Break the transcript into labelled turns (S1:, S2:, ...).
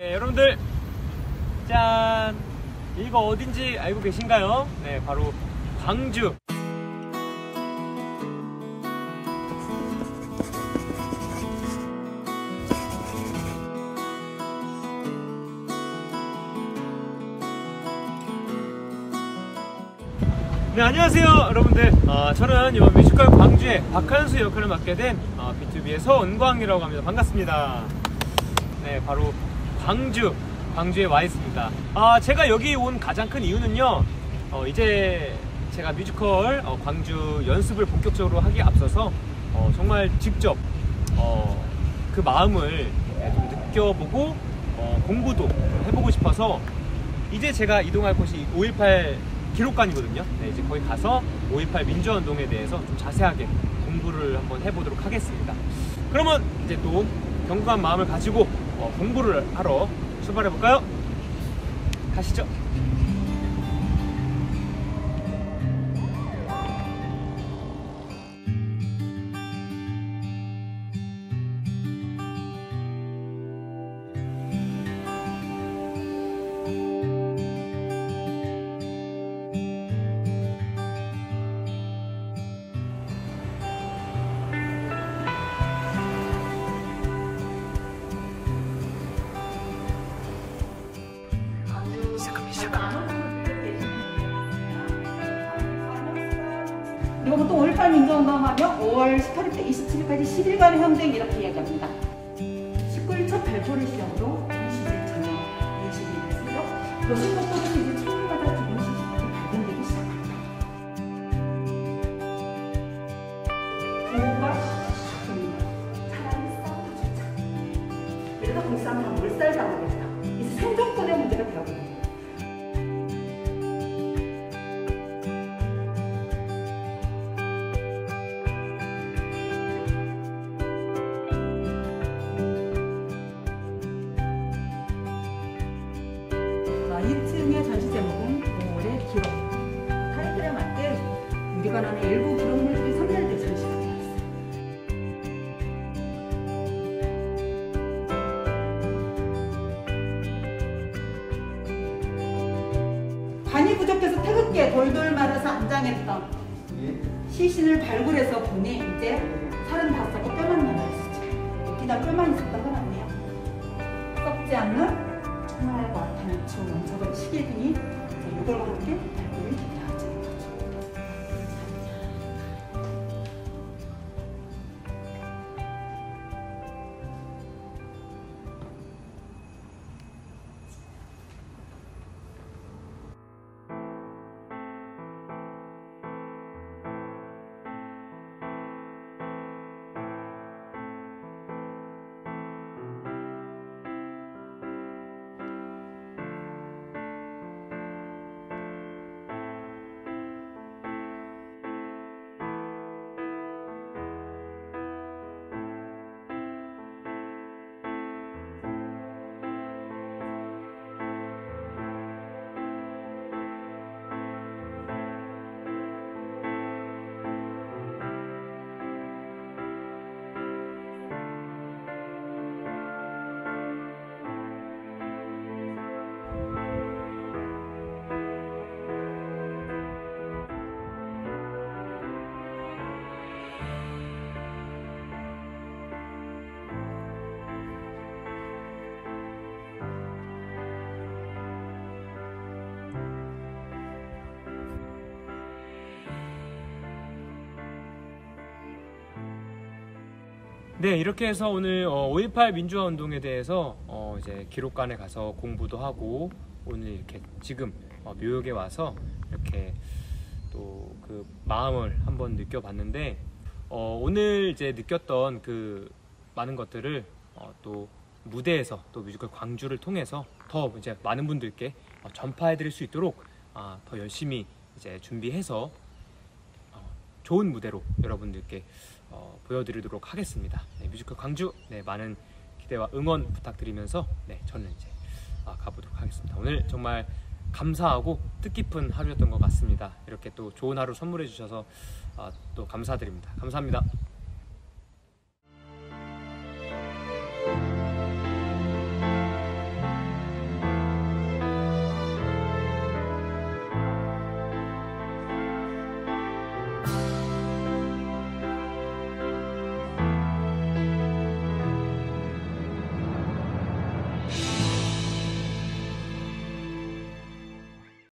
S1: 네, 여러분들 짠! 이거 어딘지 알고 계신가요? 네, 바로 광주. 네, 안녕하세요 여러분들. 저는 이번 뮤지컬 광주의 박한수 역할을 맡게 된 B2B의 서은광이라고 합니다. 반갑습니다. 네, 바로 광주에 와 있습니다. 제가 여기 온 가장 큰 이유는요, 이제 제가 뮤지컬 광주 연습을 본격적으로 하기에 앞서서 정말 직접 그 마음을 좀 느껴보고 공부도 해보고 싶어서 이제 제가 이동할 곳이 5.18 기록관이거든요. 네, 이제 거기 가서 5.18 민주화운동에 대해서 좀 자세하게 공부를 한번 해보도록 하겠습니다. 그러면 이제 또 경건한 마음을 가지고 공부를 하러 출발해볼까요? 가시죠.
S2: 이거 보통 5.18 민주운동 하면 5월 18일부터 27일까지 10일간의 항쟁 이렇게 이야기합니다. 19일첫 발포를 시작으로 20일 저녁 20일에 새벽 여신곡도에서 이제 청일마다 조금씩 발견되기 시작합니다. 부모가 차라리 싸워도 좋자. 그래서 불쌍한 다 몰살당하겠다. 이제 생존권의 문제가 되어버립니다. 이 층의 전시 제목은 5월의 기록. 타이틀에 맞게 유리관 안에 일부 기록물들이 선별돼 전시가 되어 있어요. 관이 부족해서 태극기에 돌돌 말아서 안장했던 시신을 발굴해서 보니 이제 35개 뼈만 남아있었죠. 여기다 뼈만 있었던 건 아니에요. 썩지 않는 정말 같은 좋은 저건 시계등이 이걸과 함께 발굴이 되어져 있는 거죠.
S1: 네, 이렇게 해서 오늘 5.18 민주화 운동에 대해서 이제 기록관에 가서 공부도 하고 오늘 이렇게 지금 묘역에 와서 이렇게 또 그 마음을 한번 느껴봤는데 오늘 이제 느꼈던 그 많은 것들을 또 무대에서 또 뮤지컬 광주를 통해서 더 이제 많은 분들께 전파해드릴 수 있도록 더 열심히 이제 준비해서 좋은 무대로 여러분들께 보여드리도록 하겠습니다. 네, 뮤지컬 광주 많은 기대와 응원 부탁드리면서 저는 이제 가보도록 하겠습니다. 오늘 정말 감사하고 뜻깊은 하루였던 것 같습니다. 이렇게 또 좋은 하루 선물해 주셔서 또 감사드립니다. 감사합니다.